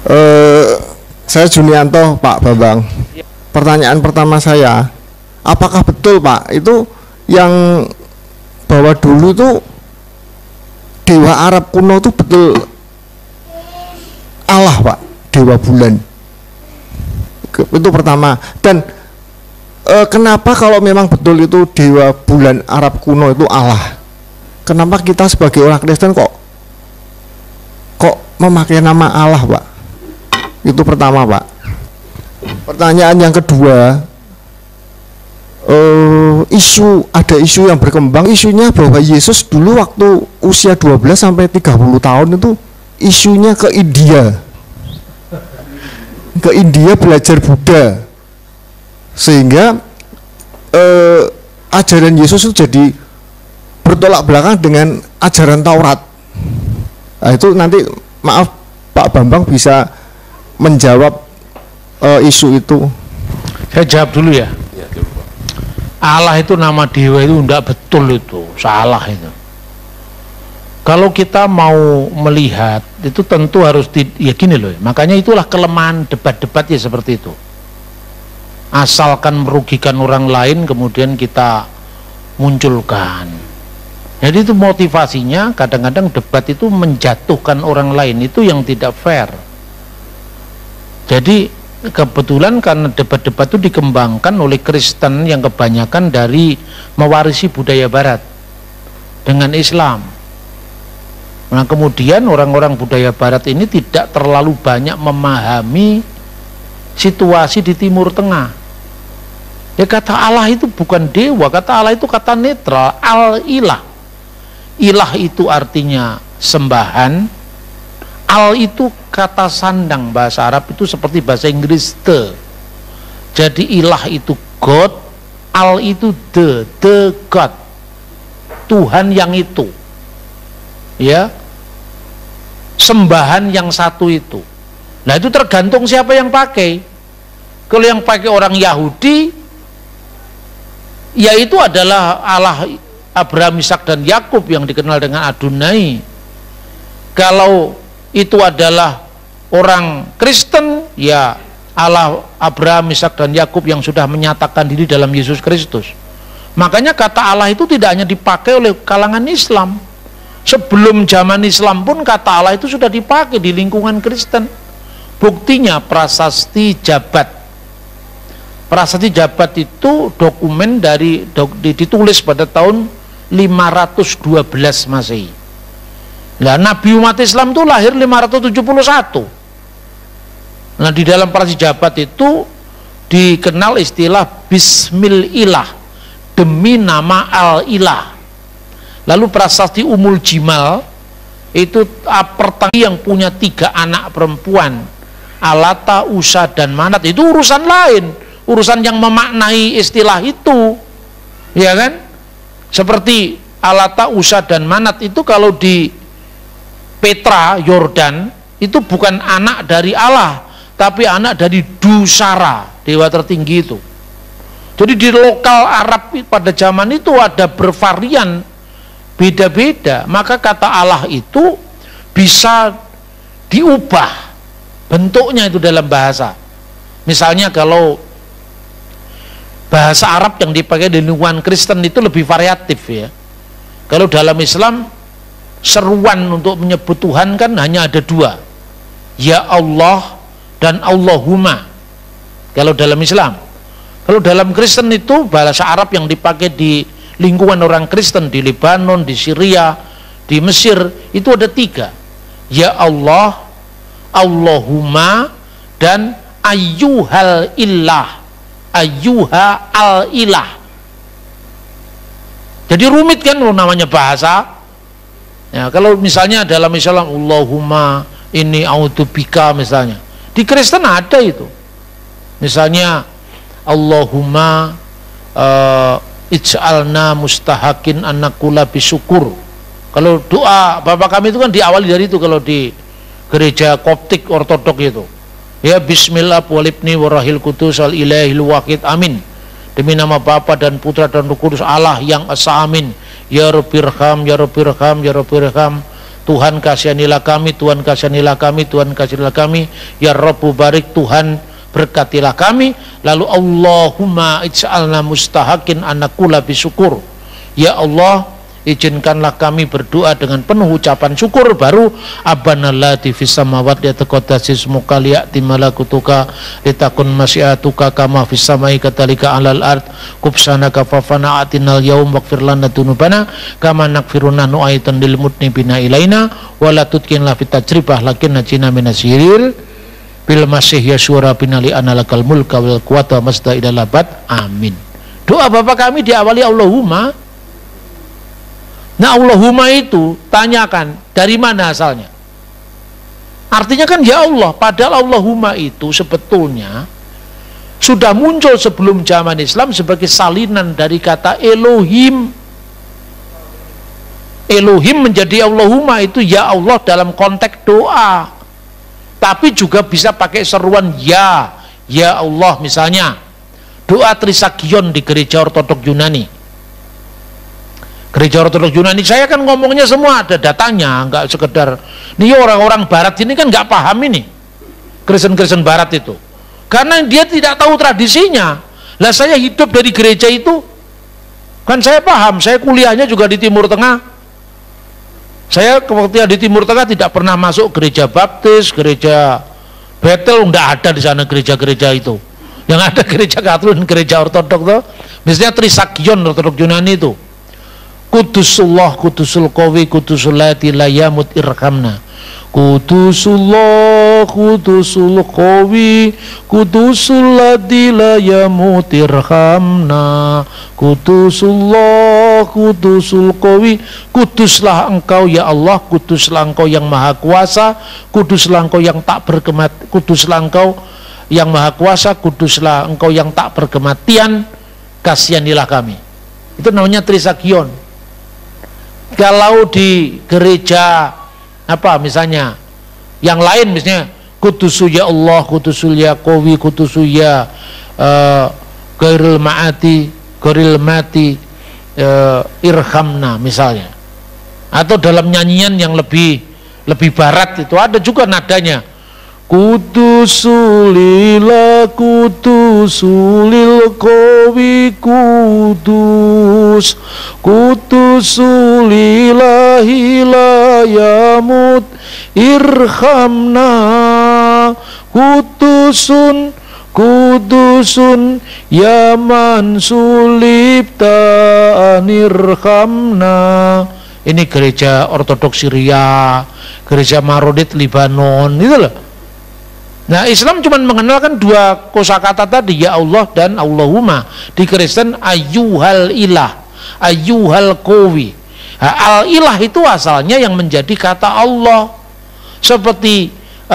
Saya Junianto, Pak Bambang. Pertanyaan pertama saya, apakah betul Pak itu yang bahwa dulu itu dewa Arab kuno itu betul Allah Pak, dewa bulan? Itu pertama. Dan kenapa kalau memang betul itu dewa bulan Arab kuno itu Allah, kenapa kita sebagai orang Kristen kok memakai nama Allah Pak? Itu pertama Pak. Pertanyaan yang kedua, ada isu yang berkembang, isunya bahwa Yesus dulu waktu usia 12 sampai 30 tahun itu isunya ke India belajar Buddha, sehingga ajaran Yesus itu jadi bertolak belakang dengan ajaran Taurat. Nah, itu nanti maaf Pak Bambang bisa menjawab isu itu. Saya jawab dulu ya. Allah itu nama dewa itu enggak betul, itu salah itu. Kalau kita mau melihat itu tentu harus ya gini loh, makanya itulah kelemahan debat-debat ya seperti itu. Asalkan merugikan orang lain kemudian kita munculkan. Jadi itu motivasinya, kadang-kadang debat itu menjatuhkan orang lain, itu yang tidak fair. Jadi kebetulan karena debat-debat itu dikembangkan oleh Kristen yang kebanyakan dari mewarisi budaya Barat dengan Islam. Nah kemudian orang-orang budaya Barat ini tidak terlalu banyak memahami situasi di Timur Tengah. Ya kata Allah itu bukan dewa, kata Allah itu kata netral, al-ilah. Ilah itu artinya sembahan. Al itu kata sandang, bahasa Arab itu seperti bahasa Inggris the. Jadi ilah itu God, al itu the God, Tuhan yang itu, ya, sembahan yang satu itu. Nah itu tergantung siapa yang pakai. Kalau yang pakai orang Yahudi, yaitu adalah Allah Abraham, Ishak dan Yakub yang dikenal dengan Adonai. Kalau itu adalah orang Kristen, ya Allah Abraham, Ishak dan Yakub yang sudah menyatakan diri dalam Yesus Kristus. Makanya kata Allah itu tidak hanya dipakai oleh kalangan Islam. Sebelum zaman Islam pun kata Allah itu sudah dipakai di lingkungan Kristen. Buktinya prasasti Jabat. Prasasti Jabat itu dokumen ditulis pada tahun 512 Masehi. Nah, Nabi umat Islam itu lahir 571. Nah, di dalam prasasti Jabat itu dikenal istilah Bismillah, demi nama Al-Ilah. Lalu prasasti Umul Jimal itu pertanyaan yang punya 3 anak perempuan, Alata, Usa, dan Manat. Itu urusan lain, urusan yang memaknai istilah itu, ya kan? Seperti Alata, Usa, dan Manat itu kalau di Petra, Yordan, itu bukan anak dari Allah, tapi anak dari Dusara, dewa tertinggi itu. Jadi di lokal Arab pada zaman itu ada bervarian, beda-beda. Maka kata Allah itu bisa diubah bentuknya itu dalam bahasa. Misalnya kalau bahasa Arab yang dipakai di lingkungan Kristen itu lebih variatif ya. Kalau dalam Islam seruan untuk menyebut Tuhan kan hanya ada 2, ya Allah dan Allahumma kalau dalam Islam. Kalau dalam Kristen itu bahasa Arab yang dipakai di lingkungan orang Kristen di Lebanon, di Syria, di Mesir itu ada 3, ya Allah, Allahumma, dan ayyuhal ilah, ayyuha al ilah. Jadi rumit kan namanya bahasa. Ya, kalau misalnya dalam Islam Allahumma inni a'udzubika misalnya, di Kristen ada itu. Misalnya Allahumma ij'alna mustahakin anakula bisyukur. Kalau doa Bapak kami itu kan diawali dari itu kalau di gereja Koptik Ortodok itu. Ya bismillah walibni warahil kudus al ilahil wahid amin. Demi nama Bapa dan Putra dan Roh Kudus Allah yang esa amin. Ya Rabbirham, ya Rabbirham, ya Rabbirham. Tuhan kasihanilah kami, Tuhan kasihanilah kami, Tuhan kasihanilah kami, ya Rabbu barik, Tuhan berkatilah kami. Lalu Allahumma ij'alna mustahakin anakula bisyukur, ya Allah izinkanlah kami berdoa dengan penuh ucapan syukur. Baru Abana allati fis samawati yataqaddasi ismuka liya'ti malakutuka litakun masyiatuka kama fis samai katalika alal ard kubsanaka fafana atinal yaum waghfir lana dunubana kama nakfiruna nu'aitan lil mutnibina ilaina wala tutkinla fit tajribah lakin najina minasiril bil masih yasyura binali analakal mulka wal quwata masda ilal abad. Amin. Doa Bapak kami diawali Allahumma. Nah, Allahumma itu tanyakan dari mana asalnya. Artinya kan ya Allah, padahal Allahumma itu sebetulnya sudah muncul sebelum zaman Islam sebagai salinan dari kata Elohim. Elohim menjadi Allahumma itu ya Allah dalam konteks doa. Tapi juga bisa pakai seruan ya Allah, misalnya doa Trisagion di gereja ortodok Yunani. Gereja ortodok Yunani, saya kan ngomongnya semua ada datanya, nggak sekedar nih orang-orang barat ini kan nggak paham ini Kristen-Kristen barat itu, karena dia tidak tahu tradisinya. Lah saya hidup dari gereja itu kan saya paham, saya kuliahnya juga di Timur Tengah. Saya waktu di Timur Tengah tidak pernah masuk gereja Baptis, gereja Bethel, nggak ada di sana gereja-gereja itu. Yang ada gereja Katolik, gereja ortodok tuh misalnya Trisagion ortodok Yunani itu Kudusullah, Kudusul Qawi, Kudusul Lati Layamut Irhamna. Kudusullah, Kudusul Qawi, Kudusul Lati Layamut Irhamna. Kudusullah, Kudusul Qawi, kuduslah engkau ya Allah, kuduslah engkau yang maha kuasa, kuduslah engkau yang tak berkemat, kuduslah engkau yang maha kuasa, kuduslah engkau yang tak berkematian, kasihanilah kami. Itu namanya Trisagion. Kalau di gereja apa misalnya yang lain, misalnya kudusu ya Allah, kudusul ya Qawi, kudusu ya Gairil Ma'ati, Gairil Mati Irhamna misalnya, atau dalam nyanyian yang lebih barat itu ada juga nadanya Kudusulillah, Kudusulil Qawi, Kudus, Kudusulillahi la yamut irhamna, Kudusun, Kudusun ya man sulibta anirhamna. Ini gereja ortodoks Syria, gereja Maronit Libanon, gitu loh. Nah, Islam cuma mengenalkan dua kosakata tadi, ya Allah dan Allahumma. Di Kristen ayyuhal ilah, ayyuhal qawi. Al ilah itu asalnya yang menjadi kata Allah, seperti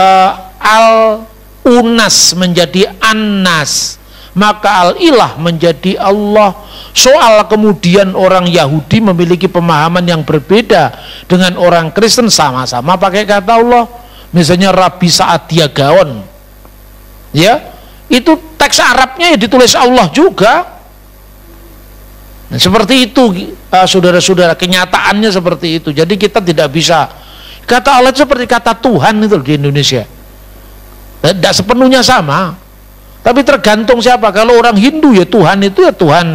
al unas menjadi annas, maka al ilah menjadi Allah. Soal kemudian orang Yahudi memiliki pemahaman yang berbeda dengan orang Kristen, sama-sama pakai kata Allah. Misalnya Rabi Sa'adia Gaon, ya itu teks Arabnya ya ditulis Allah juga. Nah, seperti itu saudara-saudara, kenyataannya seperti itu. Jadi kita tidak bisa kata Allah itu seperti kata Tuhan itu di Indonesia, tidak sepenuhnya sama, tapi tergantung siapa. Kalau orang Hindu ya Tuhan itu ya Tuhan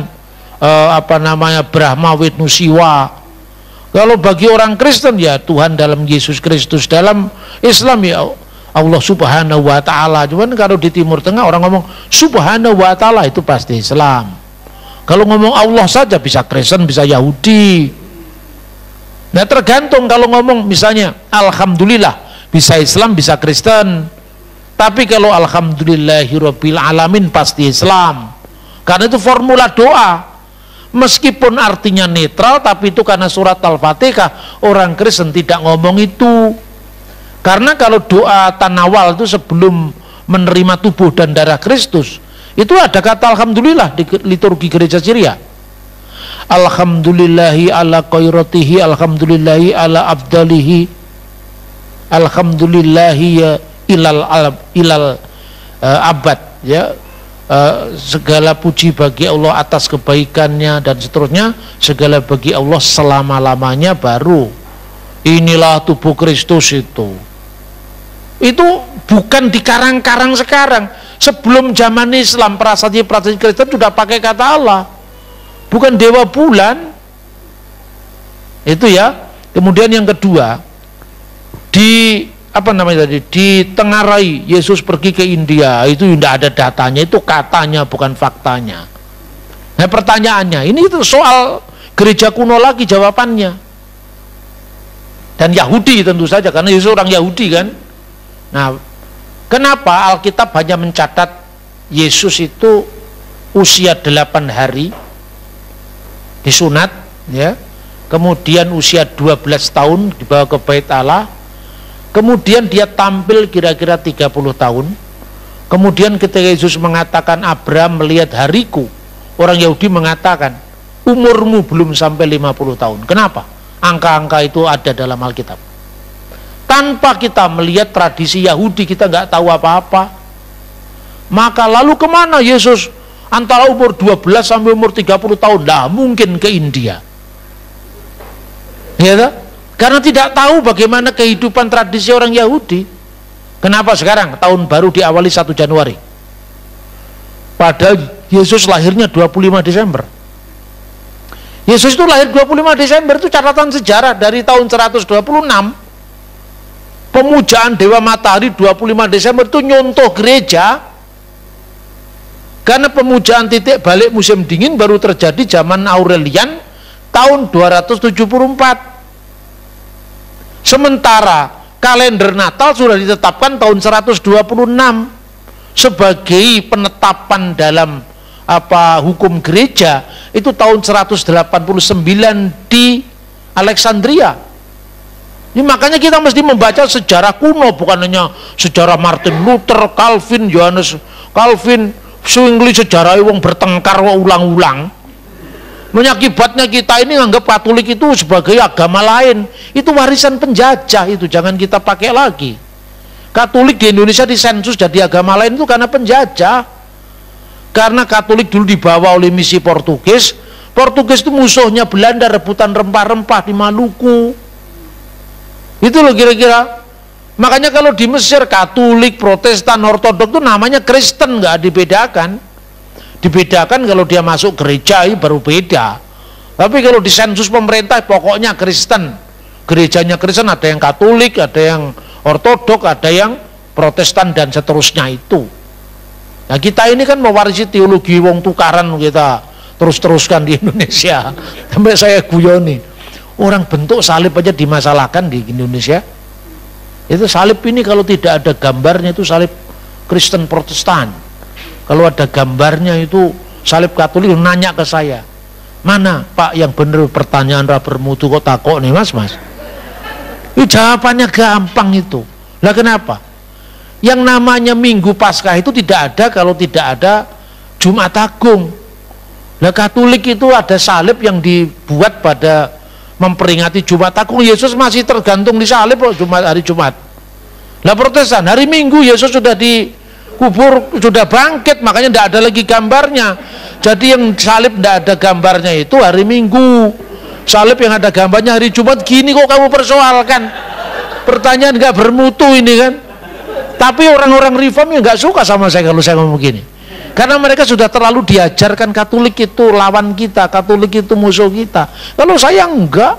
Brahma Wisnu Siwa. Kalau bagi orang Kristen ya Tuhan dalam Yesus Kristus. Dalam Islam ya Allah Subhanahu wa Ta'ala. Cuman kalau di Timur Tengah orang ngomong Subhanahu wa Ta'ala itu pasti Islam. Kalau ngomong Allah saja bisa Kristen, bisa Yahudi. Nah, tergantung. Kalau ngomong misalnya Alhamdulillah bisa Islam, bisa Kristen. Tapi kalau Alhamdulillahirabbil alamin pasti Islam. Karena itu formula doa. Meskipun artinya netral, tapi itu karena surat Al-Fatihah, orang Kristen tidak ngomong itu. Karena kalau doa tanawal itu sebelum menerima tubuh dan darah Kristus, itu ada kata Alhamdulillah di liturgi gereja Syria. Alhamdulillahi ala khairatihi, Alhamdulillahi ala abdalihi, Alhamdulillahi ya ilal abad, ya. Segala puji bagi Allah atas kebaikannya dan seterusnya, segala bagi Allah selama-lamanya, baru inilah tubuh Kristus itu bukan dikarang-karang sekarang. Sebelum zaman Islam, prasasti Kristen sudah pakai kata Allah, bukan dewa bulan. Itu ya. Kemudian yang kedua, ditengarai Yesus pergi ke India, itu tidak ada datanya, itu katanya bukan faktanya. Nah pertanyaannya, ini itu soal gereja kuno lagi jawabannya. Dan Yahudi tentu saja, karena Yesus orang Yahudi kan. Nah, kenapa Alkitab hanya mencatat Yesus itu usia 8 hari disunat, ya, kemudian usia 12 tahun dibawa ke Bait Allah, kemudian dia tampil kira-kira 30 tahun, kemudian ketika Yesus mengatakan Abraham melihat hariku, orang Yahudi mengatakan umurmu belum sampai 50 tahun. Kenapa? Angka-angka itu ada dalam Alkitab. Tanpa kita melihat tradisi Yahudi, kita nggak tahu apa-apa. Maka lalu kemana Yesus antara umur 12 sampai umur 30 tahun? Nah, mungkin ke India. Ya, karena tidak tahu bagaimana kehidupan tradisi orang Yahudi. Kenapa sekarang tahun baru diawali 1 Januari? Padahal Yesus lahirnya 25 Desember. Yesus itu lahir 25 Desember, itu catatan sejarah dari tahun 126. Pemujaan Dewa Matahari 25 Desember itu nyontoh gereja. Karena pemujaan titik balik musim dingin baru terjadi zaman Aurelian tahun 274. Sementara kalender Natal sudah ditetapkan tahun 126 sebagai penetapan dalam hukum gereja itu tahun 189 di Alexandria. Ini makanya kita mesti membaca sejarah kuno, bukan hanya sejarah Martin Luther, Calvin, Johannes Calvin, Zwingli, sejarah wong bertengkar ulang-ulang. Menyakibatnya kita ini anggap Katolik itu sebagai agama lain. Itu warisan penjajah, itu jangan kita pakai lagi. Katolik di Indonesia disensus jadi agama lain itu karena penjajah. Karena Katolik dulu dibawa oleh misi Portugis. Portugis itu musuhnya Belanda, rebutan rempah-rempah di Maluku. Itu loh kira-kira. Makanya kalau di Mesir Katolik, Protestan, Ortodok itu namanya Kristen, nggak dibedakan. Dibedakan kalau dia masuk gereja baru beda. Tapi kalau di sensus pemerintah pokoknya Kristen. Gerejanya Kristen, ada yang Katolik, ada yang Ortodok, ada yang Protestan dan seterusnya itu. Nah kita ini kan mewarisi teologi wong tukaran, kita terus-teruskan di Indonesia. Sampai saya guyoni. Orang bentuk salib aja dimasalahkan di Indonesia. Itu salib ini kalau tidak ada gambarnya itu salib Kristen Protestan. Kalau ada gambarnya itu salib Katolik. Nanya ke saya, mana Pak yang bener pertanyaan bermutu kok takok nih mas? Itu jawabannya gampang itu. Lah kenapa? Yang namanya Minggu Paskah itu tidak ada kalau tidak ada Jumat Agung. Lah Katolik itu ada salib yang dibuat pada memperingati Jumat Agung. Yesus masih tergantung di salib hari Jumat. Lah Protestan hari Minggu Yesus sudah dikubur, sudah bangkit, makanya tidak ada lagi gambarnya. Jadi yang salib tidak ada gambarnya itu hari Minggu. Salib yang ada gambarnya hari Jumat. Gini kok kamu persoalkan? Pertanyaan nggak bermutu ini kan. Tapi orang-orang reform yang nggak suka sama saya kalau saya ngomong gini. Karena mereka sudah terlalu diajarkan Katolik itu lawan kita, Katolik itu musuh kita. Kalau saya enggak,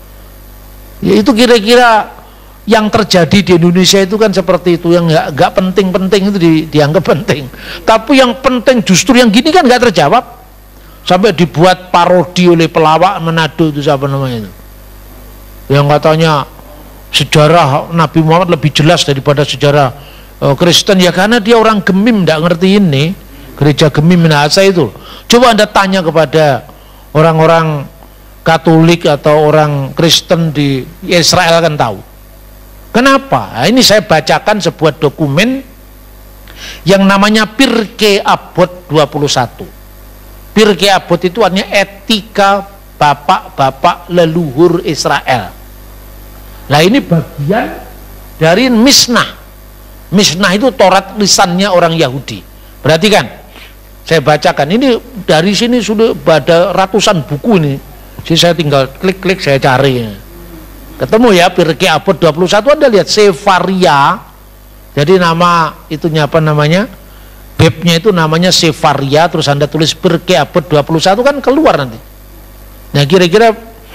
ya itu kira-kira yang terjadi di Indonesia itu kan seperti itu. Yang enggak penting-penting itu dianggap penting. Tapi yang penting justru yang gini kan enggak terjawab. Sampai dibuat parodi oleh pelawak Manado itu siapa namanya itu. Yang katanya sejarah Nabi Muhammad lebih jelas daripada sejarah Kristen. Ya karena dia orang Gemim, enggak ngerti ini. Gereja Gemim Minahasa itu. Coba Anda tanya kepada orang-orang Katolik atau orang Kristen di Israel kan tahu. Kenapa? Nah, ini saya bacakan sebuah dokumen yang namanya Pirkei Avot 21. Pirkei Avot itu artinya etika bapak-bapak leluhur Israel. Nah ini bagian dari Mishnah. Mishnah itu Taurat lisannya orang Yahudi. Perhatikan. Saya bacakan, ini dari sini sudah ada ratusan buku ini. Jadi saya tinggal klik-klik saya cari. Ketemu ya, Pirkei Avot 21, Anda lihat Sefaria. Jadi nama itunya apa namanya? Babnya itu namanya Sefaria, terus Anda tulis Pirkei Avot 21 kan keluar nanti. Nah, kira-kira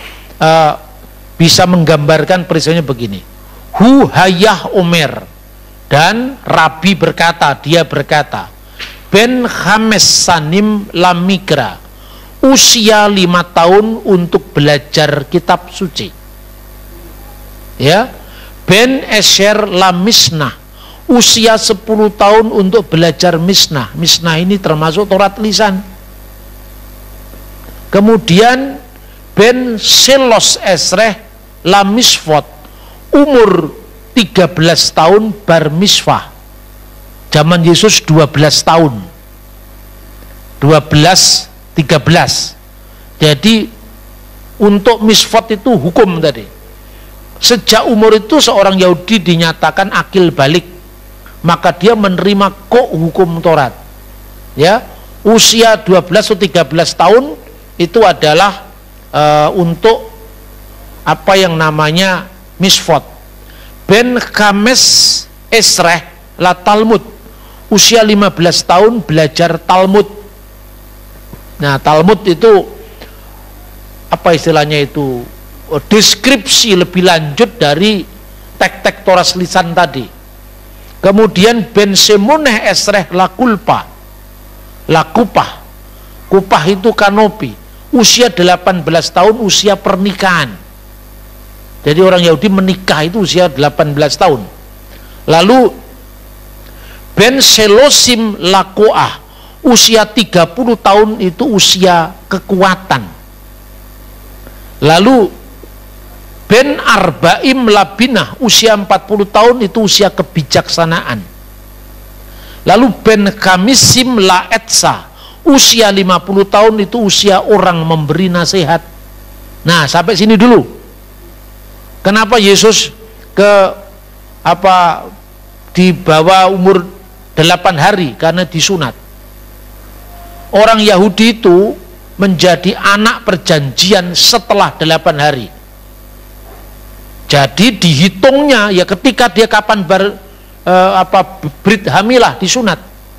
bisa menggambarkan peristiwanya begini. Hayah Omer, dan Rabi berkata, dia berkata, Ben Hames Sanim Lamikra, usia 5 tahun untuk belajar kitab suci. Ya, Ben Esher Lamisnah, usia 10 tahun untuk belajar Misnah. Misnah ini termasuk Taurat lisan. Kemudian Ben Selos Esreh Lamisfot, umur 13 tahun bar miswah. Zaman Yesus 12 tahun. 12, 13. Jadi untuk misfot itu hukum tadi. Sejak umur itu seorang Yahudi dinyatakan akil balik, maka dia menerima hukum Taurat. Ya, usia 12 atau 13 tahun itu adalah untuk apa yang namanya misfot. Ben Kames Esreh la Talmud, usia 15 tahun belajar Talmud. Nah, Talmud itu apa istilahnya itu? Deskripsi lebih lanjut dari tek-tek Taurat lisan tadi. Kemudian Ben Semuneh Esreh la Kulpa, la Kupah. Kupah itu kanopi. Usia 18 tahun, usia pernikahan. Jadi orang Yahudi menikah itu usia 18 tahun. Lalu Ben Selosim la Koah, usia 30 tahun itu usia kekuatan. Lalu Ben Arba'im Labinah, usia 40 tahun itu usia kebijaksanaan. Lalu Ben Kamisim La Etsa, usia 50 tahun itu usia orang memberi nasihat. Nah, sampai sini dulu. Kenapa Yesus di bawah umur 8 hari? Karena disunat. Orang Yahudi itu menjadi anak perjanjian setelah 8 hari. Jadi dihitungnya ya ketika dia kapan brit hamilah disunat.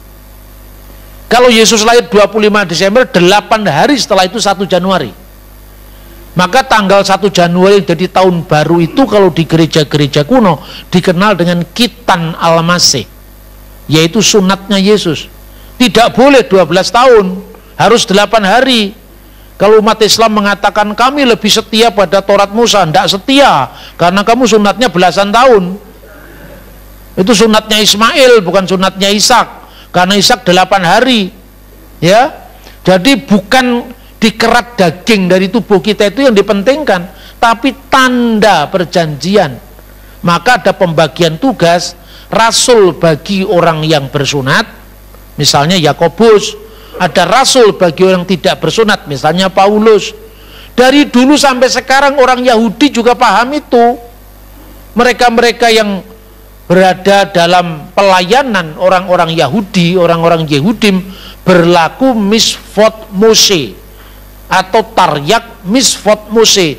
Kalau Yesus lahir 25 Desember, 8 hari setelah itu 1 Januari. Maka tanggal 1 Januari jadi tahun baru itu kalau di gereja-gereja kuno dikenal dengan Kitan Al-Masih, yaitu sunatnya Yesus. Tidak boleh 12 tahun, harus 8 hari. Kalau umat Islam mengatakan kami lebih setia pada Taurat Musa, tidak setia, karena kamu sunatnya belasan tahun. Itu sunatnya Ismail, bukan sunatnya Ishak, karena Ishak 8 hari. Ya, jadi bukan dikerat daging dari tubuh kita itu yang dipentingkan, tapi tanda perjanjian. Maka ada pembagian tugas rasul bagi orang yang bersunat, misalnya Yakobus. Ada rasul bagi orang tidak bersunat, misalnya Paulus. Dari dulu sampai sekarang orang Yahudi juga paham itu. Mereka-mereka yang berada dalam pelayanan orang-orang Yahudi, orang-orang Yehudim, berlaku misfot Mose atau taryak misfot Mose,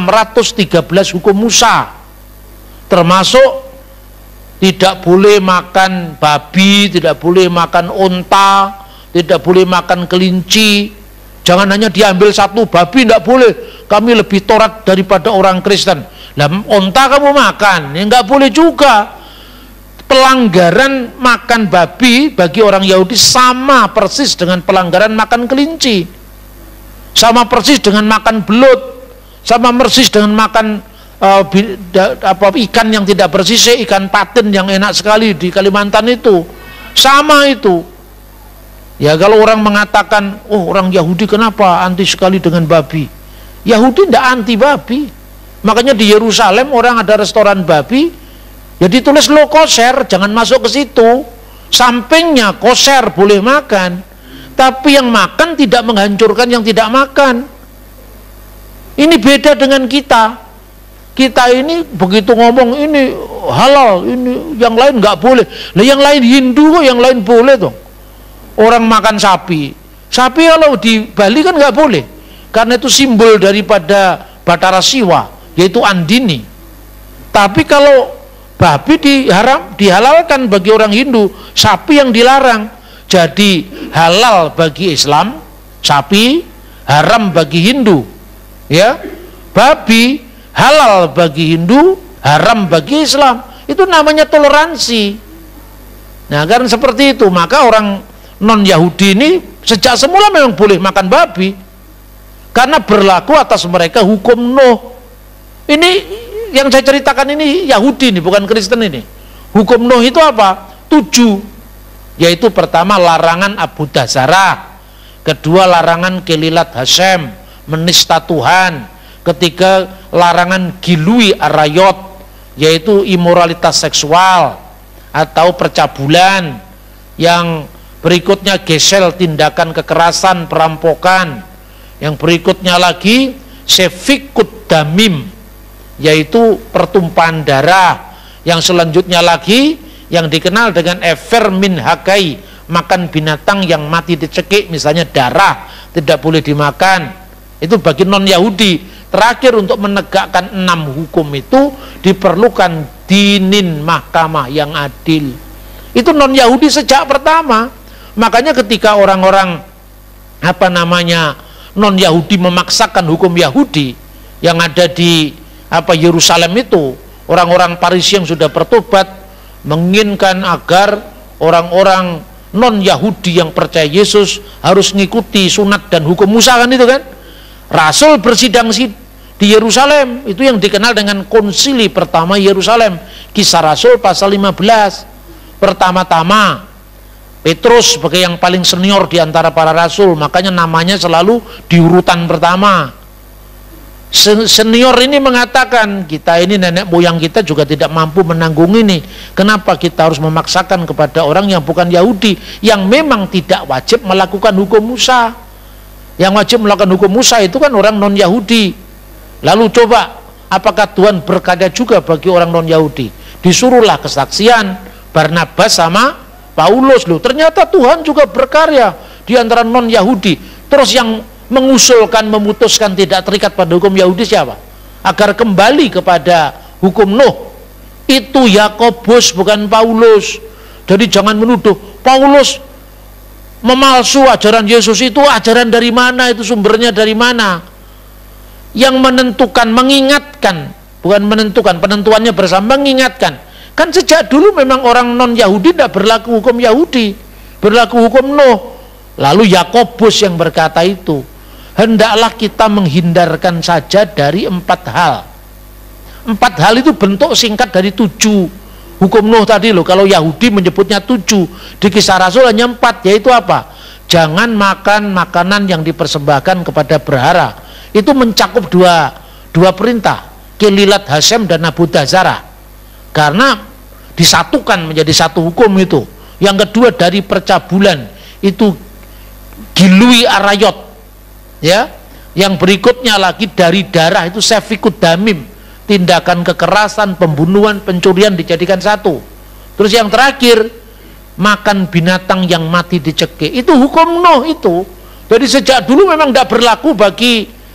613 hukum Musa, termasuk tidak boleh makan babi, tidak boleh makan unta, tidak boleh makan kelinci. Jangan hanya diambil satu babi, tidak boleh. Kami lebih Taurat daripada orang Kristen. Lah unta kamu makan, ya nggak boleh juga. Pelanggaran makan babi bagi orang Yahudi sama persis dengan pelanggaran makan kelinci, sama persis dengan makan belut, sama persis dengan makan ikan yang tidak bersisik, ikan patin yang enak sekali di Kalimantan itu, sama itu. Ya, kalau orang mengatakan, oh orang Yahudi kenapa anti sekali dengan babi? Yahudi tidak anti babi. Makanya di Yerusalem orang ada restoran babi, ya ditulis lo kosher, jangan masuk ke situ. Sampingnya kosher boleh makan, tapi yang makan tidak menghancurkan yang tidak makan. Ini beda dengan kita. Kita ini begitu ngomong ini halal, ini yang lain nggak boleh. Lah yang lain Hindu kok yang lain boleh dong. Orang makan sapi kalau di Bali kan nggak boleh, karena itu simbol daripada Batara Siwa, yaitu Andini. Tapi kalau babi dihalalkan bagi orang Hindu, sapi yang dilarang. Jadi halal bagi Islam sapi, haram bagi Hindu. Ya, babi halal bagi Hindu, haram bagi Islam. Itu namanya toleransi. Nah, karena seperti itu, maka orang non Yahudi ini sejak semula memang boleh makan babi, karena berlaku atas mereka hukum Nuh. Ini yang saya ceritakan ini Yahudi ini, bukan Kristen ini. Hukum Nuh itu apa? 7, yaitu pertama larangan Abu Dzarah, kedua larangan Kelilat Hasem, menista Tuhan, ketiga larangan Gilui Arayot, yaitu imoralitas seksual atau percabulan, yang berikutnya gesel, tindakan kekerasan, perampokan, yang berikutnya lagi sefikut damim, yaitu pertumpahan darah, yang selanjutnya lagi yang dikenal dengan efer min hakai, makan binatang yang mati dicekik, misalnya darah tidak boleh dimakan, itu bagi non Yahudi. Terakhir, untuk menegakkan 6 hukum itu diperlukan dinin, mahkamah yang adil. Itu non Yahudi sejak pertama. Makanya ketika orang-orang non Yahudi memaksakan hukum Yahudi yang ada di Yerusalem itu, orang-orang Parisi yang sudah bertobat menginginkan agar orang-orang non Yahudi yang percaya Yesus harus mengikuti sunat dan hukum Musa, kan itu kan. Rasul bersidang di Yerusalem, itu yang dikenal dengan konsili pertama Yerusalem. Kisah Rasul pasal 15. Pertama-tama Petrus sebagai yang paling senior di antara para rasul, makanya namanya selalu di urutan pertama. Senior ini mengatakan, kita ini nenek moyang kita juga tidak mampu menanggung ini. Kenapa kita harus memaksakan kepada orang yang bukan Yahudi, yang memang tidak wajib melakukan hukum Musa? Yang wajib melakukan hukum Musa itu kan orang non Yahudi. Lalu coba, apakah Tuhan berkata juga bagi orang non Yahudi? Disuruhlah kesaksian Barnabas sama Paulus. Loh, ternyata Tuhan juga berkarya di antara non Yahudi. Terus yang mengusulkan, memutuskan tidak terikat pada hukum Yahudi siapa? Agar kembali kepada hukum Nuh, itu Yakobus, bukan Paulus. Jadi jangan menuduh Paulus memalsu ajaran Yesus. Itu ajaran dari mana? Itu sumbernya dari mana? Yang menentukan, mengingatkan, bukan menentukan, penentuannya bersama, mengingatkan. Kan sejak dulu memang orang non Yahudi tidak berlaku hukum Yahudi, berlaku hukum Nuh. Lalu Yakobus yang berkata itu, hendaklah kita menghindarkan saja dari 4 hal. 4 hal itu bentuk singkat dari 7 hukum Nuh tadi loh. Kalau Yahudi menyebutnya 7, di Kisah Rasul hanya 4, yaitu apa? Jangan makan makanan yang dipersembahkan kepada berhala. Itu mencakup dua perintah, Kelilat Hasem dan Abu Dzarah, karena disatukan menjadi satu hukum itu. Yang kedua dari percabulan, itu Gilui Arayot, ya. Yang berikutnya lagi dari darah, itu sefikut damim, tindakan kekerasan, pembunuhan, pencurian dijadikan satu. Terus yang terakhir, makan binatang yang mati dicekik, itu hukum Nuh itu. Jadi sejak dulu memang tidak berlaku bagi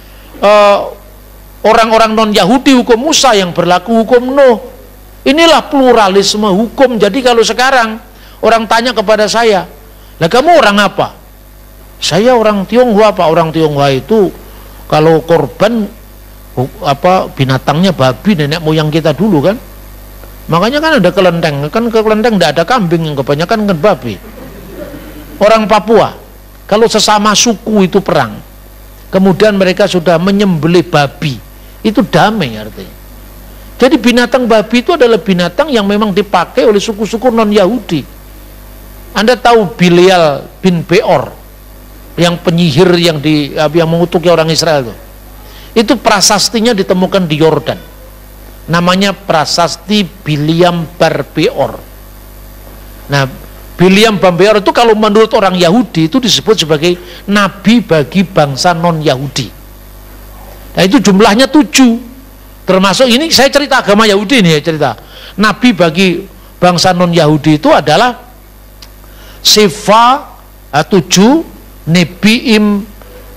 orang-orang non Yahudi hukum Musa, yang berlaku hukum Nuh. Inilah pluralisme hukum. Jadi kalau sekarang orang tanya kepada saya, lah kamu orang apa? Saya orang Tionghoa, Pak. Orang Tionghoa itu kalau korban binatangnya babi, nenek moyang kita dulu kan. Makanya kan ada kelenteng, kan ke kelenteng tidak ada kambing, yang kebanyakan kan babi. Orang Papua, kalau sesama suku itu perang, kemudian mereka sudah menyembelih babi, itu damai artinya. Jadi binatang babi itu adalah binatang yang memang dipakai oleh suku-suku non Yahudi. Anda tahu Bilial bin Beor, yang penyihir yang mengutuki orang Israel itu prasastinya ditemukan di Yordan. Namanya prasasti Biliam bar Beor. Nah, Biliam bar Beor itu kalau menurut orang Yahudi itu disebut sebagai nabi bagi bangsa non Yahudi. Nah, itu jumlahnya 7. Termasuk ini saya cerita agama Yahudi nih, cerita nabi bagi bangsa non Yahudi itu adalah Sifa 7 Nebiim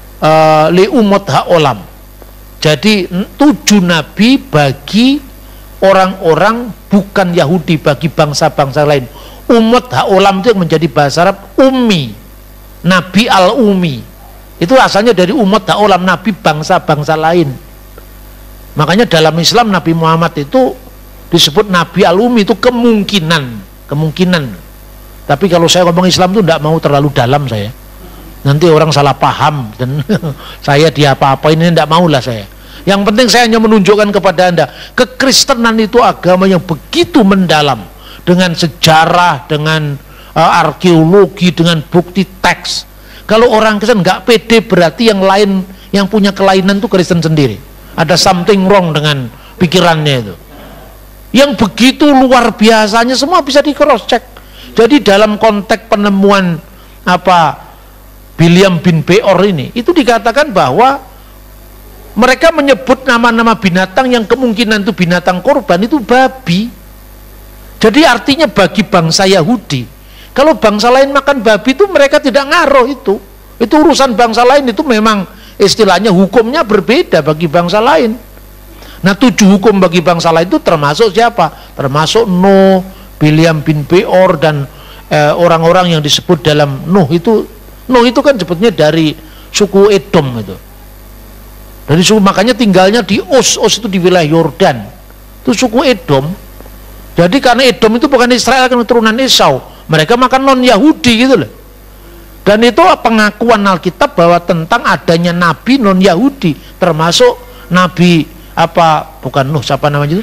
li umot ha'olam. Jadi 7 nabi bagi orang-orang bukan Yahudi bagi bangsa-bangsa lain. Umat ha'olam itu yang menjadi bahasa Arab ummi, Nabi al-ummi. Itu asalnya dari umat ha'olam, Nabi bangsa-bangsa lain. Makanya dalam Islam Nabi Muhammad itu disebut Nabi al-ummi, itu kemungkinan. Tapi kalau saya ngomong Islam itu tidak mau terlalu dalam saya. Nanti orang salah paham dan saya diapa-apain, ini tidak maulah saya. Yang penting saya hanya menunjukkan kepada Anda, kekristenan itu agama yang begitu mendalam, dengan sejarah, dengan arkeologi, dengan bukti teks. Kalau orang Kristen nggak pede, berarti yang lain, yang punya kelainan itu Kristen sendiri. Ada something wrong dengan pikirannya itu. Yang begitu luar biasanya semua bisa di cross check. Jadi dalam konteks penemuan Bilyam bin Beor ini, itu dikatakan bahwa mereka menyebut nama-nama binatang yang kemungkinan itu binatang korban, itu babi. Jadi artinya bagi bangsa Yahudi, kalau bangsa lain makan babi itu mereka tidak ngaruh itu urusan bangsa lain, itu memang istilahnya hukumnya berbeda bagi bangsa lain. Nah 7 hukum bagi bangsa lain itu termasuk siapa? Termasuk Nuh, Bilyam bin Beor, dan orang-orang yang disebut dalam Nuh itu kan sebetulnya dari suku Edom itu. Dari suku, makanya tinggalnya di Os itu di wilayah Yordan. Itu suku Edom. Jadi karena Edom itu bukan Israel, kan keturunan Esau. Mereka makan non-Yahudi gitu loh. Dan itu pengakuan Alkitab bahwa tentang adanya nabi non-Yahudi, termasuk nabi bukan Nuh, siapa namanya itu?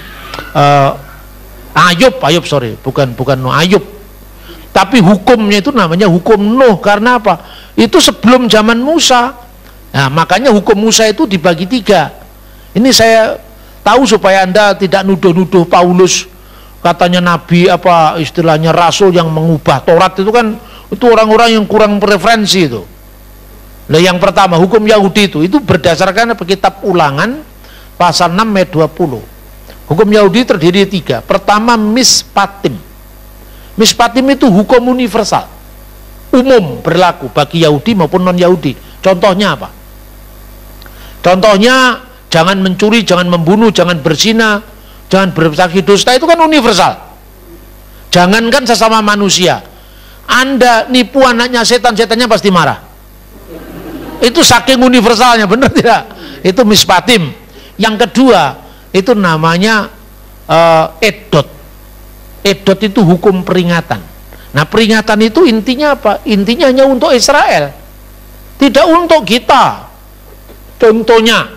Ayub, sorry, bukan Nuh, Ayub. Tapi hukumnya itu namanya hukum Nuh, karena apa? Itu sebelum zaman Musa. Nah, makanya hukum Musa itu dibagi 3. Ini saya tahu supaya Anda tidak nuduh-nuduh Paulus katanya nabi, istilahnya rasul yang mengubah Taurat. Itu kan itu orang-orang yang kurang preferensi itu. Nah, yang pertama hukum Yahudi itu berdasarkan kitab Ulangan pasal 6 ayat 20. Hukum Yahudi terdiri 3. Pertama, mispatim. Mispatim itu hukum universal, umum, berlaku bagi Yahudi maupun non-Yahudi. Contohnya apa? Contohnya jangan mencuri, jangan membunuh, jangan berzina, jangan bersaksi dusta, itu kan universal. Jangankan sesama manusia, Anda nipu anaknya setan, setannya pasti marah. Itu saking universalnya, benar tidak? Itu mispatim. Yang kedua itu namanya edot. Edot itu hukum peringatan. Nah, peringatan itu intinya apa? Intinya hanya untuk Israel, tidak untuk kita. Contohnya,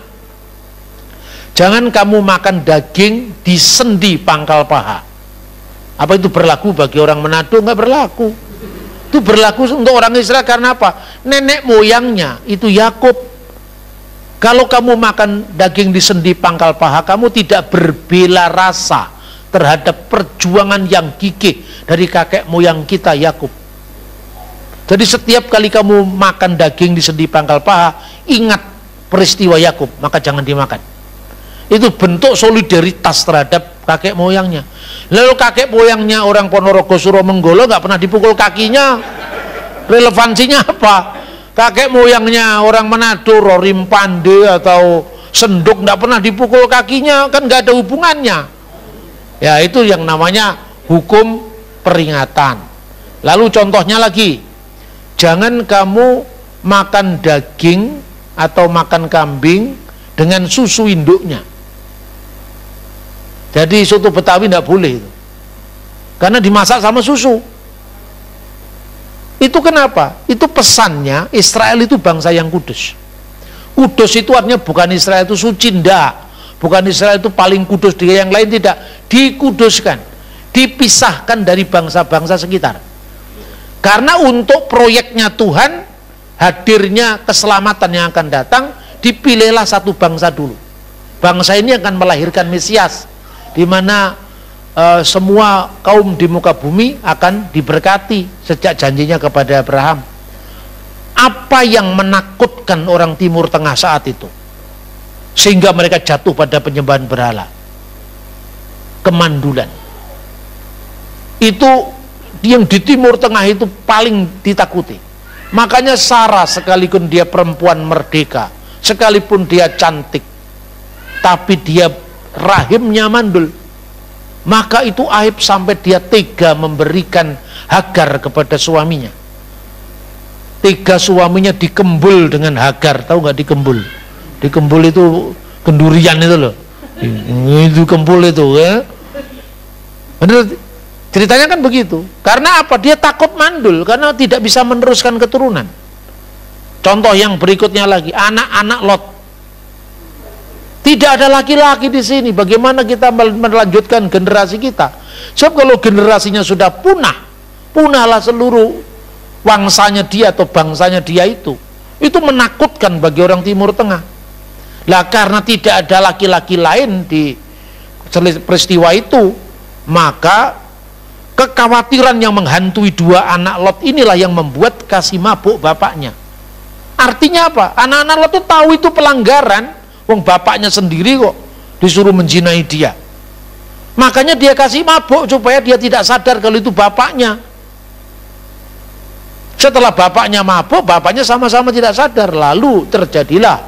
jangan kamu makan daging di sendi pangkal paha. Apa itu berlaku bagi orang Manado? Nggak berlaku. Itu berlaku untuk orang Israel karena apa? Nenek moyangnya itu Yakub. Kalau kamu makan daging di sendi pangkal paha, kamu tidak berbela rasa terhadap perjuangan yang gigih dari kakek moyang kita Yakub. Jadi setiap kali kamu makan daging di sendi pangkal paha, ingat peristiwa Yakub, maka jangan dimakan. Itu bentuk solidaritas terhadap kakek moyangnya. Lalu kakek moyangnya orang Ponorogo Suromenggolo nggak pernah dipukul kakinya, relevansinya apa? Kakek moyangnya orang Manado Rorim Pande atau Senduk nggak pernah dipukul kakinya, kan nggak ada hubungannya. Ya, itu yang namanya hukum peringatan. Lalu contohnya lagi, jangan kamu makan daging atau makan kambing dengan susu induknya. Jadi soto Betawi tidak boleh itu, karena dimasak sama susu. Itu kenapa? Itu pesannya Israel itu bangsa yang kudus. Kudus itu artinya bukan Israel itu suci, enggak. Bukan Israel itu paling kudus dari yang lain, tidak. Dikuduskan, dipisahkan dari bangsa-bangsa sekitar. Karena untuk proyeknya Tuhan, hadirnya keselamatan yang akan datang, dipilihlah satu bangsa dulu. Bangsa ini akan melahirkan Mesias, di mana semua kaum di muka bumi akan diberkati sejak janjinya kepada Abraham. Apa yang menakutkan orang Timur Tengah saat itu sehingga mereka jatuh pada penyembahan berhala? Kemandulan. Itu yang di Timur Tengah itu paling ditakuti. Makanya Sarah, sekalipun dia perempuan merdeka, sekalipun dia cantik, tapi dia rahimnya mandul. maka itu aib sampai dia tega memberikan Hagar kepada suaminya. Tega suaminya dikembul dengan Hagar. Tahu nggak dikembul? Dikembul itu kendurian itu loh. Itu kembul itu ya. Benar, ceritanya kan begitu. Karena apa? Dia takut mandul karena tidak bisa meneruskan keturunan. Contoh yang berikutnya lagi, anak-anak Lot. Tidak ada laki-laki di sini. Bagaimana kita melanjutkan generasi kita? Sebab kalau generasinya sudah punah, punahlah seluruh wangsanya dia atau bangsanya dia itu. Itu menakutkan bagi orang Timur Tengah. Lah karena tidak ada laki-laki lain di peristiwa itu, maka kekhawatiran yang menghantui dua anak Lot inilah yang membuat kasih mabuk bapaknya. Artinya apa? Anak-anak Lot itu tahu itu pelanggaran. Wong bapaknya sendiri kok disuruh menzinai dia. Makanya dia kasih mabuk supaya dia tidak sadar kalau itu bapaknya. Setelah bapaknya mabuk, bapaknya sama-sama tidak sadar. Lalu terjadilah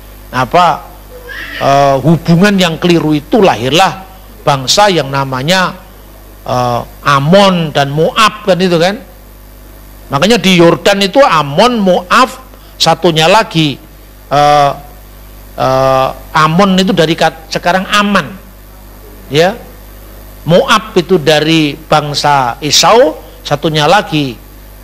hubungan yang keliru itu, lahirlah bangsa yang namanya Amon dan Moab kan itu kan. Makanya di Yordan itu Amon, Moab, satunya lagi Amon itu dari sekarang Aman, ya. Moab itu dari bangsa Esau, satunya lagi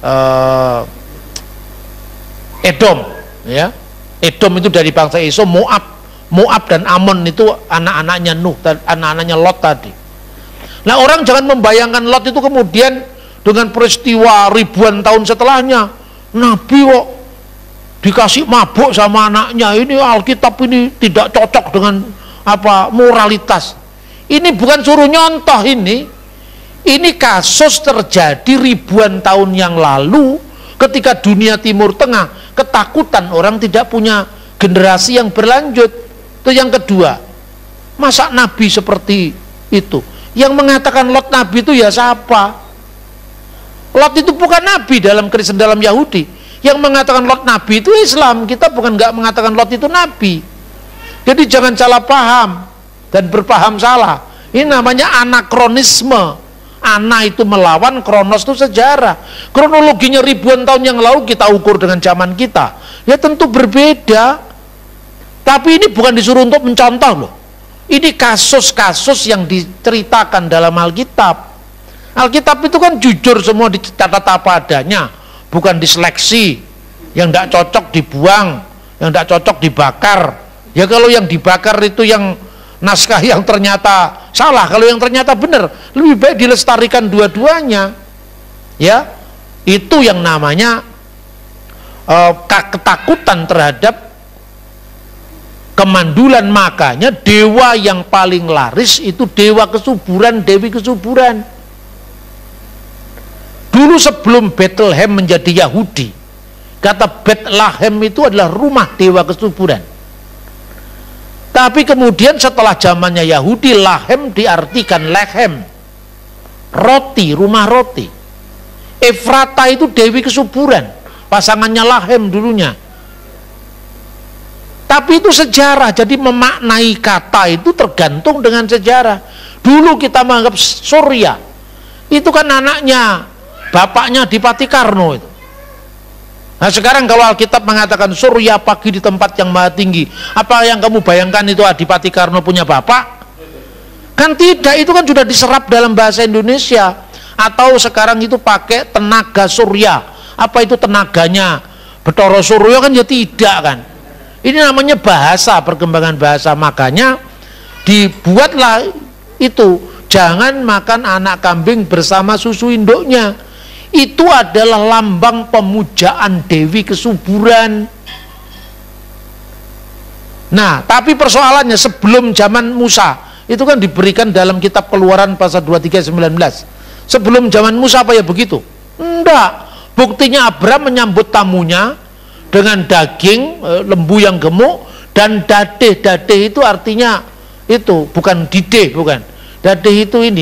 Edom, ya. Edom itu dari bangsa Esau. Moab dan Amon itu anak-anaknya Nuh, anak-anaknya Lot tadi. Nah, orang jangan membayangkan Lot itu kemudian dengan peristiwa ribuan tahun setelahnya Nabi kok dikasih mabuk sama anaknya. Ini Alkitab ini tidak cocok dengan moralitas. Ini bukan suruh nyontoh ini. Ini kasus terjadi ribuan tahun yang lalu ketika dunia Timur Tengah ketakutan orang tidak punya generasi yang berlanjut. Itu yang kedua. Masa Nabi seperti itu? Yang mengatakan Lot Nabi itu ya siapa? Lot itu bukan Nabi dalam Kristen, dalam Yahudi. Yang mengatakan Lot Nabi itu Islam. Kita bukan nggak mengatakan Lot itu Nabi. Jadi jangan salah paham dan berpaham salah. Ini namanya anakronisme. Ana itu melawan, kronos itu sejarah. Kronologinya ribuan tahun yang lalu kita ukur dengan zaman kita, ya tentu berbeda. Tapi ini bukan disuruh untuk mencontoh loh. Ini kasus-kasus yang diceritakan dalam Alkitab. Alkitab itu kan jujur semua, dicatat apa adanya. Bukan diseleksi, yang tidak cocok dibuang, yang tidak cocok dibakar. Ya kalau yang dibakar itu yang naskah yang ternyata salah, kalau yang ternyata benar, lebih baik dilestarikan dua-duanya. Ya, itu yang namanya ketakutan terhadap kemandulan. Makanya dewa yang paling laris itu dewa kesuburan, dewi kesuburan. Dulu sebelum Bethlehem menjadi Yahudi, kata Bethlehem itu adalah rumah dewa kesuburan. Tapi kemudian setelah zamannya Yahudi, Lahem diartikan lehem, roti, rumah roti. Efrata itu dewi kesuburan, pasangannya Lahem dulunya. Tapi itu sejarah, jadi memaknai kata itu tergantung dengan sejarah. Dulu kita menganggap Surya itu kan anaknya bapaknya Adipati Karno itu. Nah sekarang kalau Alkitab mengatakan Surya pagi di tempat yang maha tinggi, apa yang kamu bayangkan itu Adipati Karno punya bapak? Kan tidak, itu kan sudah diserap dalam bahasa Indonesia. Atau sekarang itu pakai tenaga surya. Apa itu tenaganya Betoro Suryo kan ya tidak kan. Ini namanya bahasa, perkembangan bahasa. Makanya dibuatlah itu, jangan makan anak kambing bersama susu induknya. Itu adalah lambang pemujaan dewi kesuburan. Nah, tapi persoalannya sebelum zaman Musa, itu kan diberikan dalam kitab Keluaran pasal 23:19. Sebelum zaman Musa apa ya begitu? Enggak. Buktinya Abraham menyambut tamunya dengan daging lembu yang gemuk dan dadeh. Dadeh itu artinya itu, bukan dideh, bukan. Dadeh itu ini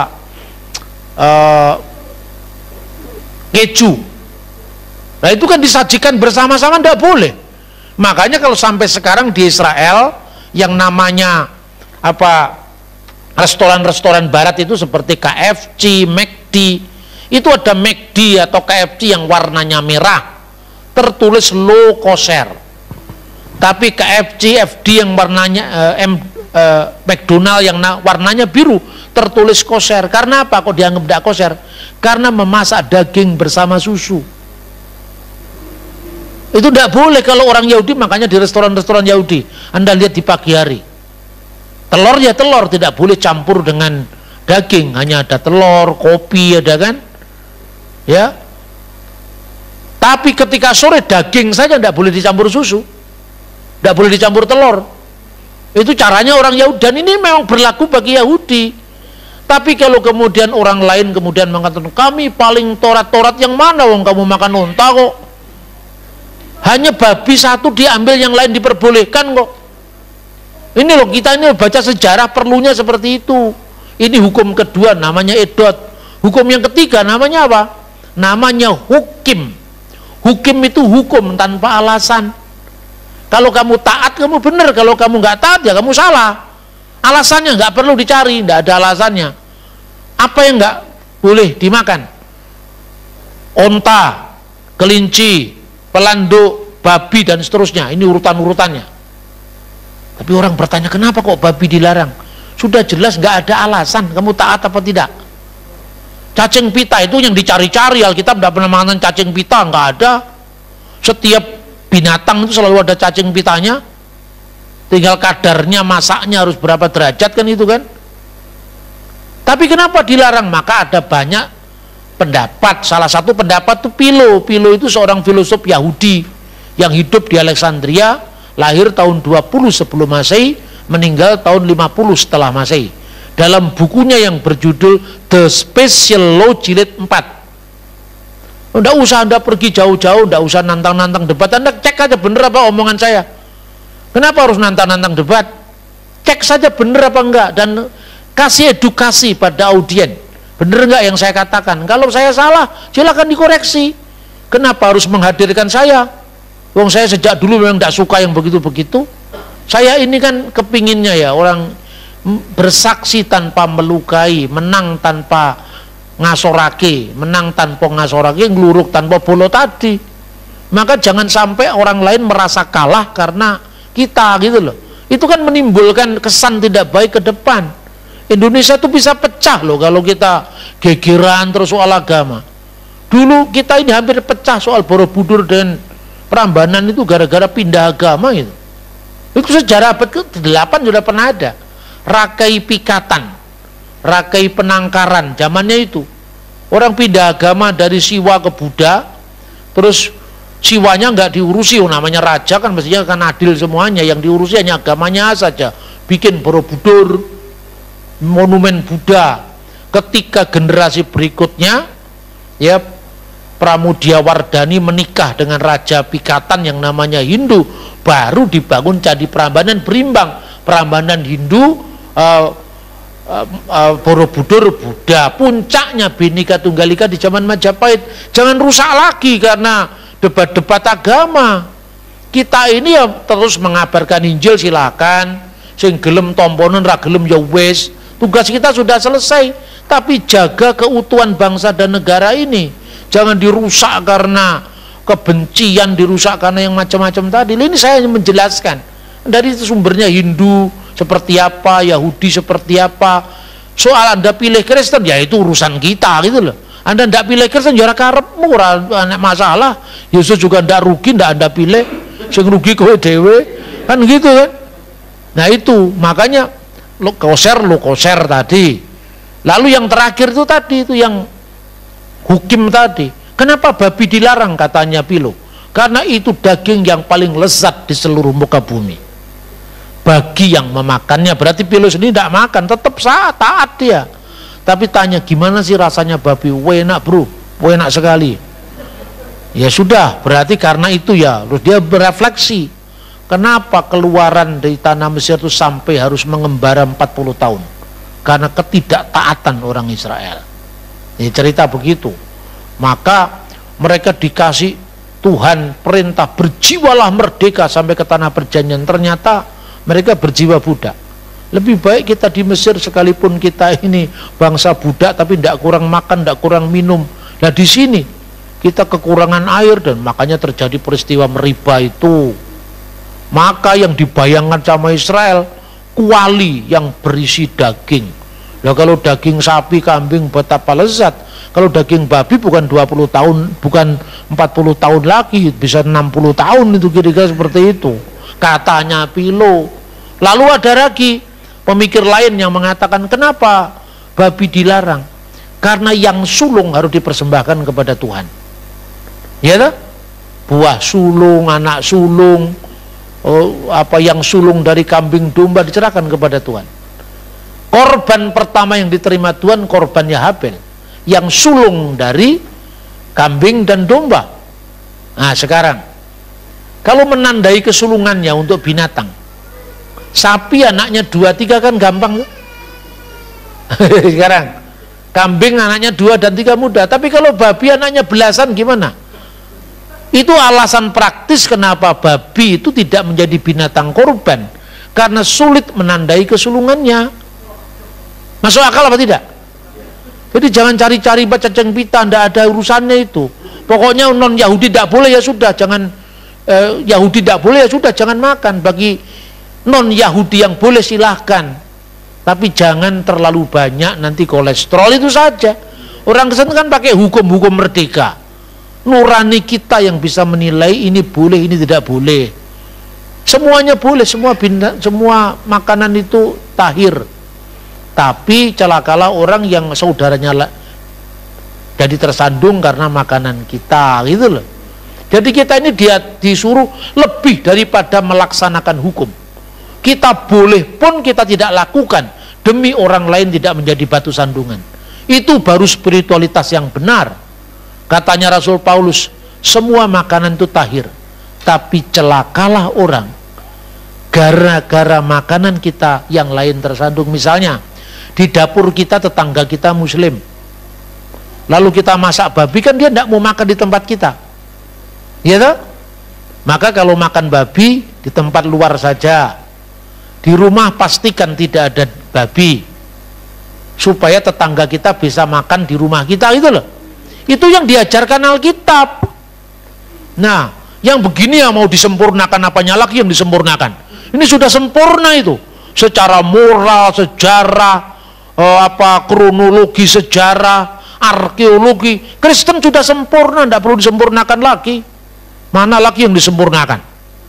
keju. Nah itu kan disajikan bersama-sama, tidak boleh. Makanya kalau sampai sekarang di Israel yang namanya restoran-restoran barat itu seperti KFC, McD, itu ada McD atau KFC yang warnanya merah tertulis low kosher, tapi KFC, FD yang warnanya McDonald yang warnanya biru tertulis kosher. Karena apa kok dianggap tidak kosher? Karena memasak daging bersama susu. Itu tidak boleh kalau orang Yahudi. Makanya di restoran-restoran Yahudi Anda lihat di pagi hari, telur ya telur, tidak boleh campur dengan daging, hanya ada telur, kopi ada kan ya. Tapi ketika sore daging saja tidak boleh dicampur susu, tidak boleh dicampur telur. Itu caranya orang Yahudi, dan ini memang berlaku bagi Yahudi. Tapi kalau kemudian orang lain kemudian mengatakan kami paling torat-torat, yang mana wong kamu makan unta kok, hanya babi satu diambil yang lain diperbolehkan kok. Ini loh, kita ini baca sejarah perlunya seperti itu. Ini hukum kedua namanya edot. Hukum yang ketiga namanya apa? Namanya hukim. Hukum itu hukum tanpa alasan. Kalau kamu taat kamu benar, kalau kamu nggak taat ya kamu salah. Alasannya nggak perlu dicari, nggak ada alasannya. Apa yang nggak boleh dimakan? Onta, kelinci, pelanduk, babi dan seterusnya. Ini urutan-urutannya. Tapi orang bertanya, kenapa kok babi dilarang? Sudah jelas nggak ada alasan. Kamu taat apa tidak? Cacing pita itu yang dicari-cari, Alkitab tidak pernah mengatakan cacing pita, nggak ada. Setiap binatang itu selalu ada cacing pitanya. Tinggal kadarnya, masaknya harus berapa derajat kan itu kan. Tapi kenapa dilarang? Maka ada banyak pendapat. Salah satu pendapat itu Philo. Philo itu seorang filosof Yahudi yang hidup di Alexandria, lahir tahun 20 sebelum Masehi, meninggal tahun 50 setelah Masehi. Dalam bukunya yang berjudul The Special Law Jilid 4. Tidak usah Anda pergi jauh-jauh, tidak usah nantang-nantang debat. Anda cek aja bener apa omongan saya. Kenapa harus nantang-nantang debat? Cek saja bener apa enggak, dan kasih edukasi pada audien. Bener enggak yang saya katakan? Kalau saya salah, silakan dikoreksi. Kenapa harus menghadirkan saya? Wong saya sejak dulu memang tidak suka yang begitu-begitu. Saya ini kan kepinginnya ya orang bersaksi tanpa melukai, menang tanpa ngasorake, menang tanpa ngasorake, ngeluruk tanpa bolo tadi. Maka jangan sampai orang lain merasa kalah karena kita gitu loh. Itu kan menimbulkan kesan tidak baik ke depan. Indonesia tuh bisa pecah loh kalau kita gegeran terus soal agama. Dulu kita ini hampir pecah soal Borobudur dan Prambanan itu gara-gara pindah agama itu. Itu sejarah abad ke-8 sudah pernah ada. Rakai Pikatan, Rakai Penangkaran, zamannya itu orang pindah agama dari Siwa ke Buddha, terus Siwanya nggak diurusi, namanya raja kan mestinya kan adil semuanya, yang diurusi hanya agamanya saja, bikin Borobudur, monumen Buddha. Ketika generasi berikutnya ya Pramudiawardhani menikah dengan Raja Pikatan yang namanya Hindu, baru dibangun Candi Prambanan berimbang, Prambanan Hindu, Borobudur Buddha. Puncaknya Bhinneka Tunggal Ika di zaman Majapahit. Jangan rusak lagi karena debat-debat agama. Kita ini ya terus mengabarkan Injil, silakan. Sing gelem tomponen, ra gelem ya wis. Tugas kita sudah selesai. Tapi jaga keutuhan bangsa dan negara ini. Jangan dirusak karena kebencian, dirusak karena yang macam-macam tadi. Ini saya menjelaskan. Dari sumbernya Hindu seperti apa, Yahudi seperti apa. Soal Anda pilih Kristen, ya itu urusan kita gitu loh. Anda tidak pilih Kristen, ya karepmu, ora masalah. Yesus juga tidak rugi, tidak Anda pilih. Sing rugi kowe dhewe, kan gitu kan. Nah itu, makanya lo koser tadi. Lalu yang terakhir itu tadi, itu yang hukim tadi. Kenapa babi dilarang katanya Philo? Karena itu daging yang paling lezat di seluruh muka bumi. Bagi yang memakannya, berarti Philo sendiri tidak makan, tetap taat dia. Tapi tanya gimana sih rasanya babi? Enak bro, enak sekali. Ya sudah, berarti karena itu ya. Terus dia berefleksi, kenapa keluaran dari tanah Mesir itu sampai harus mengembara 40 tahun? Karena ketidaktaatan orang Israel. Ini cerita begitu. Maka mereka dikasih Tuhan perintah berjiwalah merdeka sampai ke tanah perjanjian. Ternyata mereka berjiwa budak. Lebih baik kita di Mesir sekalipun kita ini bangsa budak tapi tidak kurang makan, tidak kurang minum. Nah di sini kita kekurangan air dan makanya terjadi peristiwa Meriba itu. Maka yang dibayangkan sama Israel kuali yang berisi daging. Nah kalau daging sapi, kambing betapa lezat. Kalau daging babi bukan 20 tahun, bukan 40 tahun lagi, bisa 60 tahun itu kira-kira seperti itu. Katanya Pilo. Lalu ada lagi pemikir lain yang mengatakan kenapa babi dilarang? Karena yang sulung harus dipersembahkan kepada Tuhan. Ya toh? Buah sulung, anak sulung, apa yang sulung dari kambing domba diserahkan kepada Tuhan. Korban pertama yang diterima Tuhan korbannya Habel, yang sulung dari kambing dan domba. Nah sekarang kalau menandai kesulungannya untuk binatang, sapi anaknya 2-3 kan gampang. Sekarang kambing anaknya 2 dan 3 muda, tapi kalau babi anaknya belasan gimana? Itu alasan praktis kenapa babi itu tidak menjadi binatang korban, karena sulit menandai kesulungannya. Masuk akal apa tidak? Jadi jangan cari-cari baca cengpita, tidak ada urusannya itu. Pokoknya non Yahudi tidak boleh ya sudah, jangan Yahudi tidak boleh ya sudah, jangan makan. Bagi non Yahudi yang boleh silahkan, tapi jangan terlalu banyak, nanti kolesterol itu saja. Orang Kristen kan pakai hukum-hukum merdeka. Nurani kita yang bisa menilai ini boleh, ini tidak boleh. Semuanya boleh, semua makanan itu tahir. Tapi celakalah orang yang saudaranya jadi tersandung karena makanan kita, gitu loh. Jadi kita ini disuruh lebih daripada melaksanakan hukum. Kita boleh pun kita tidak lakukan demi orang lain tidak menjadi batu sandungan. Itu baru spiritualitas yang benar. Katanya Rasul Paulus, semua makanan itu tahir, tapi celakalah orang gara-gara makanan kita yang lain tersandung. Misalnya di dapur kita tetangga kita muslim, lalu kita masak babi, kan dia tidak mau makan di tempat kita, ya toh? Maka kalau makan babi di tempat luar saja, di rumah pastikan tidak ada babi, supaya tetangga kita bisa makan di rumah kita, itu loh. Itu yang diajarkan Alkitab. Nah, yang begini yang mau disempurnakan, apanya lagi yang disempurnakan? Ini sudah sempurna itu, secara moral, sejarah, kronologi sejarah, arkeologi. Kristen sudah sempurna, tidak perlu disempurnakan lagi. Mana lagi yang disempurnakan?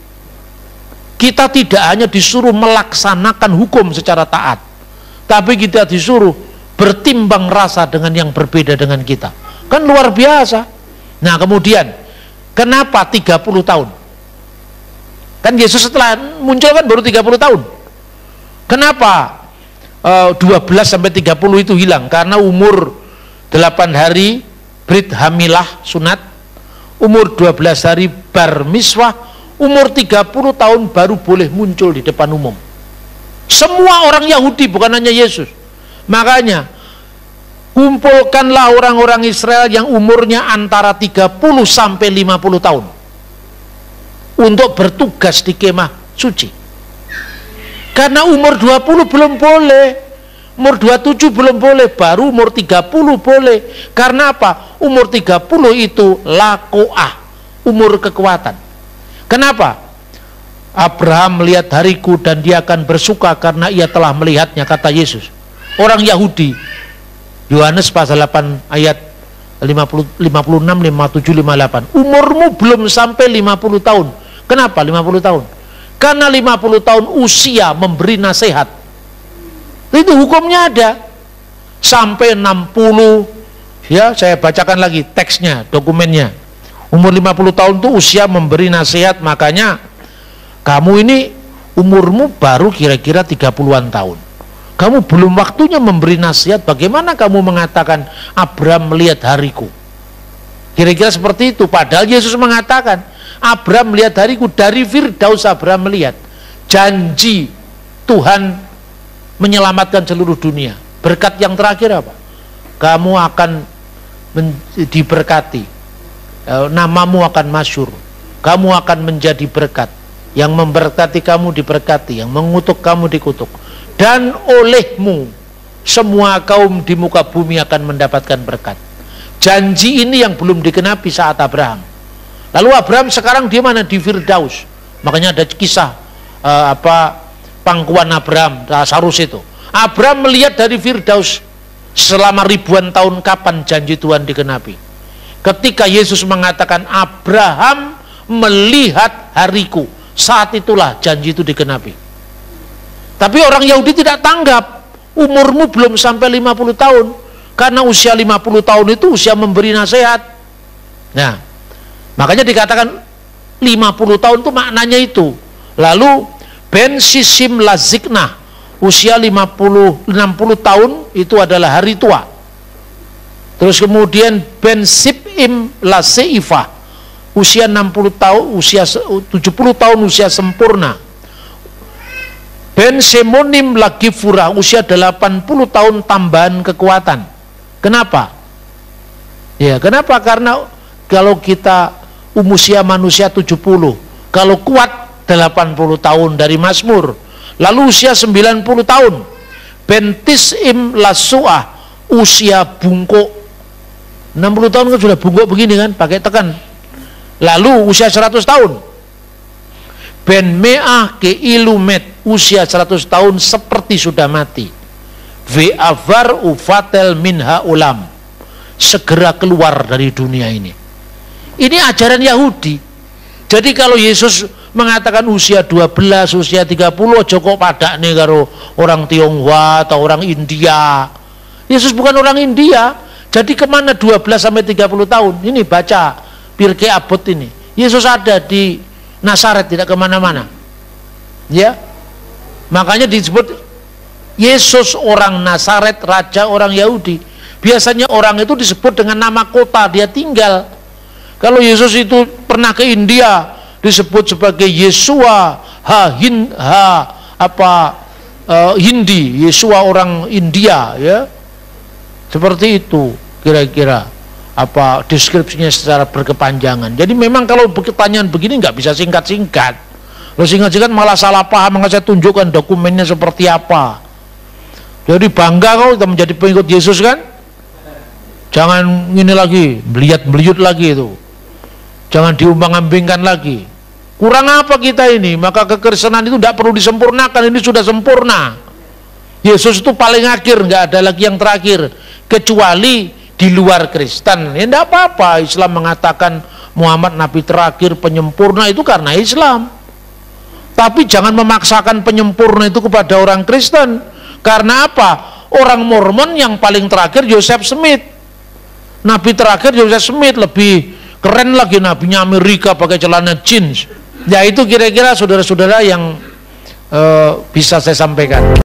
Kita tidak hanya disuruh melaksanakan hukum secara taat, tapi kita disuruh bertimbang rasa dengan yang berbeda dengan kita. Kan luar biasa. Nah kemudian kenapa 30 tahun? Kan Yesus setelah muncul kan baru 30 tahun. Kenapa 12 sampai 30 itu hilang? Karena umur 8 hari brit hamilah sunat, umur 12 hari bar miswah, umur 30 tahun baru boleh muncul di depan umum. Semua orang Yahudi, bukan hanya Yesus. Makanya kumpulkanlah orang-orang Israel yang umurnya antara 30 sampai 50 tahun untuk bertugas di kemah suci. Karena umur 20 belum boleh, umur 27 belum boleh, baru umur 30 boleh. Karena apa? Umur 30 itu lakoah, umur kekuatan. Kenapa? Abraham melihat hariku dan dia akan bersuka karena ia telah melihatnya, kata Yesus. Orang Yahudi, Yohanes pasal 8 ayat 56, 57, 58. Umurmu belum sampai 50 tahun. Kenapa 50 tahun? Karena 50 tahun usia memberi nasihat. Itu hukumnya ada. Sampai 60, ya saya bacakan lagi teksnya, dokumennya. Umur 50 tahun itu usia memberi nasihat, makanya kamu ini umurmu baru kira-kira 30-an tahun. Kamu belum waktunya memberi nasihat. Bagaimana kamu mengatakan Abraham melihat hariku? Kira-kira seperti itu. Padahal Yesus mengatakan Abraham melihat hariku. Dari Firdaus Abraham melihat janji Tuhan menyelamatkan seluruh dunia. Berkat yang terakhir apa? Kamu akan diberkati, namamu akan masyhur, kamu akan menjadi berkat. Yang memberkati kamu diberkati, yang mengutuk kamu dikutuk. dan olehmu semua kaum di muka bumi akan mendapatkan berkat. Janji ini yang belum digenapi saat Abraham. Lalu Abraham sekarang di mana? Di Firdaus. Makanya ada kisah pangkuan Abraham, Lazarus itu. Abraham melihat dari Firdaus selama ribuan tahun kapan janji Tuhan digenapi. Ketika Yesus mengatakan Abraham melihat hariku, saat itulah janji itu digenapi. Tapi orang Yahudi tidak tanggap. Umurmu belum sampai 50 tahun. Karena usia 50 tahun itu usia memberi nasihat. Nah, makanya dikatakan 50 tahun itu maknanya itu. Lalu ben sisim laziknah, usia 60 tahun itu adalah hari tua. Terus kemudian ben sibim laseifah, usia 60 tahun, usia 70 tahun usia sempurna. Ben semonim lagi furah, usia 80 tahun tambahan kekuatan. Kenapa? Ya, kenapa? Karena kalau kita usia manusia 70, kalau kuat 80 tahun dari Mazmur. Lalu usia 90 tahun. Bentis im lasuah, usia bungkuk. 60 tahun kan sudah bungkuk begini kan, pakai tekan. Lalu usia 100 tahun. Ben me'ah ke ilumet, usia 100 tahun seperti sudah mati. Ve'avar ufatel minha ulam, segera keluar dari dunia ini. Ini ajaran Yahudi. Jadi kalau Yesus mengatakan usia 12, usia 30, Joko padak nih karo orang Tionghoa atau orang India. Yesus bukan orang India. Jadi kemana 12 sampai 30 tahun? Ini baca Pirkei Avot ini. Yesus ada di Nazaret, tidak kemana-mana. Ya, makanya disebut Yesus orang Nazaret, raja orang Yahudi. Biasanya orang itu disebut dengan nama kota dia tinggal. Kalau Yesus itu pernah ke India, disebut sebagai Yesua Hindi, Yesua orang India, ya. Seperti itu kira-kira deskripsinya secara berkepanjangan. Jadi memang kalau pertanyaan begini nggak bisa singkat-singkat. Kalau singkat-singkat malah salah paham. Maka saya tunjukkan dokumennya seperti apa. Jadi bangga kau kita menjadi pengikut Yesus kan? Jangan ini lagi, beliat-beliut lagi itu. Jangan diumbang-ambingkan lagi. Kurang apa kita ini? Maka kekristenan itu tidak perlu disempurnakan, ini sudah sempurna. Yesus itu paling akhir, nggak ada lagi yang terakhir. Kecuali di luar Kristen, ya tidak apa-apa. Islam mengatakan Muhammad Nabi terakhir penyempurna itu karena Islam. Tapi jangan memaksakan penyempurna itu kepada orang Kristen. Karena apa? Orang Mormon yang paling terakhir Joseph Smith. Nabi terakhir Joseph Smith, lebih keren lagi nabinya Amerika pakai celana jeans. Ya itu kira-kira saudara-saudara yang bisa saya sampaikan.